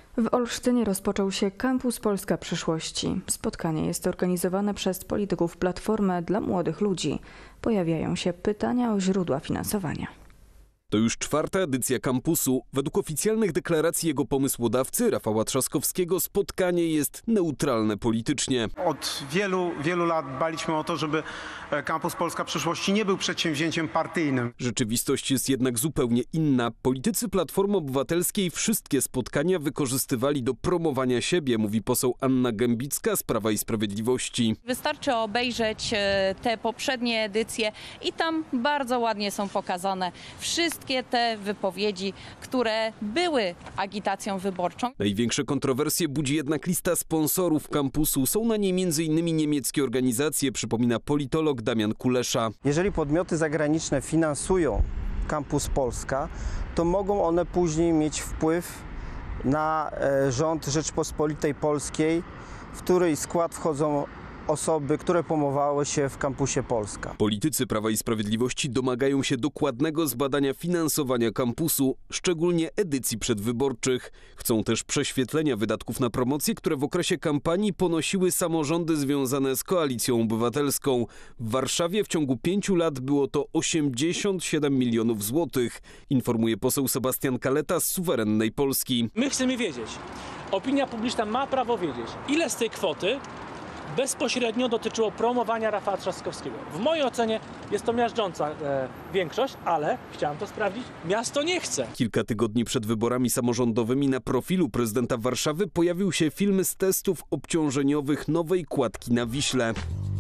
W Olsztynie rozpoczął się Kampus Polska Przyszłości. Spotkanie jest organizowane przez polityków Platformy dla młodych ludzi. Pojawiają się pytania o źródła finansowania. To już czwarta edycja kampusu. Według oficjalnych deklaracji jego pomysłodawcy Rafała Trzaskowskiego spotkanie jest neutralne politycznie. Od wielu lat dbaliśmy o to, żeby Kampus Polska Przyszłości nie był przedsięwzięciem partyjnym. Rzeczywistość jest jednak zupełnie inna. Politycy Platformy Obywatelskiej wszystkie spotkania wykorzystywali do promowania siebie, mówi poseł Anna Gębicka z Prawa i Sprawiedliwości. Wystarczy obejrzeć te poprzednie edycje i tam bardzo ładnie są pokazane wszystkie te wypowiedzi, które były agitacją wyborczą. Największe kontrowersje budzi jednak lista sponsorów kampusu. Są na niej m.in. niemieckie organizacje, przypomina politolog Damian Kulesza. Jeżeli podmioty zagraniczne finansują Kampus Polska, to mogą one później mieć wpływ na rząd Rzeczpospolitej Polskiej, w której skład wchodzą osoby, które promowały się w Kampusie Polska. Politycy Prawa i Sprawiedliwości domagają się dokładnego zbadania finansowania kampusu, szczególnie edycji przedwyborczych. Chcą też prześwietlenia wydatków na promocję, które w okresie kampanii ponosiły samorządy związane z Koalicją Obywatelską. W Warszawie w ciągu 5 lat było to 87 milionów złotych, informuje poseł Sebastian Kaleta z Suwerennej Polski. My chcemy wiedzieć, opinia publiczna ma prawo wiedzieć, ile z tej kwoty bezpośrednio dotyczyło promowania Rafała Trzaskowskiego. W mojej ocenie jest to miażdżąca większość, ale chciałem to sprawdzić, miasto nie chce. Kilka tygodni przed wyborami samorządowymi na profilu prezydenta Warszawy pojawił się film z testów obciążeniowych nowej kładki na Wiśle.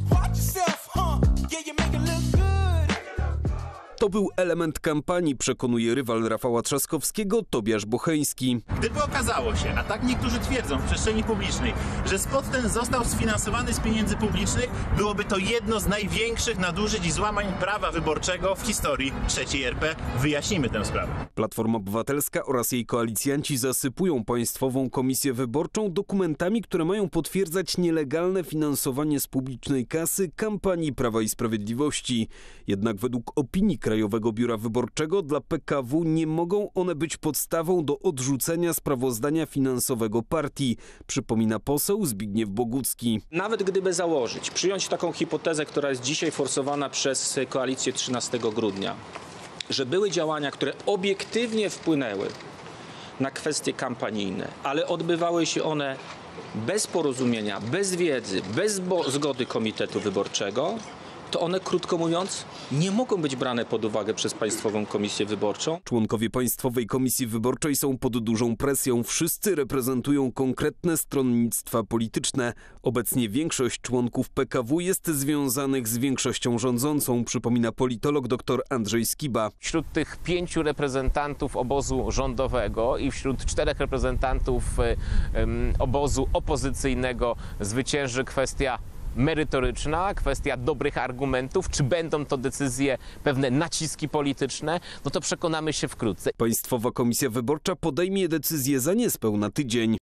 To był element kampanii, przekonuje rywal Rafała Trzaskowskiego, Tobiasz Bocheński. Gdyby okazało się, a tak niektórzy twierdzą w przestrzeni publicznej, że spot ten został sfinansowany z pieniędzy publicznych, byłoby to jedno z największych nadużyć i złamań prawa wyborczego w historii III RP. Wyjaśnimy tę sprawę. Platforma Obywatelska oraz jej koalicjanci zasypują Państwową Komisję Wyborczą dokumentami, które mają potwierdzać nielegalne finansowanie z publicznej kasy kampanii Prawa i Sprawiedliwości. Jednak według opinii Krajowego Biura Wyborczego dla PKW nie mogą one być podstawą do odrzucenia sprawozdania finansowego partii, przypomina poseł Zbigniew Bogucki. Nawet gdyby założyć, przyjąć taką hipotezę, która jest dzisiaj forsowana przez koalicję 13 grudnia, że były działania, które obiektywnie wpłynęły na kwestie kampanijne, ale odbywały się one bez porozumienia, bez wiedzy, bez zgody Komitetu Wyborczego, to one, krótko mówiąc, nie mogą być brane pod uwagę przez Państwową Komisję Wyborczą. Członkowie Państwowej Komisji Wyborczej są pod dużą presją. Wszyscy reprezentują konkretne stronnictwa polityczne. Obecnie większość członków PKW jest związanych z większością rządzącą, przypomina politolog dr Andrzej Skiba. Wśród tych 5 reprezentantów obozu rządowego i wśród 4 reprezentantów obozu opozycyjnego zwycięży kwestia merytoryczna, kwestia dobrych argumentów, czy będą to decyzje, pewne naciski polityczne, no to przekonamy się wkrótce. Państwowa Komisja Wyborcza podejmie decyzję za niespełna tydzień.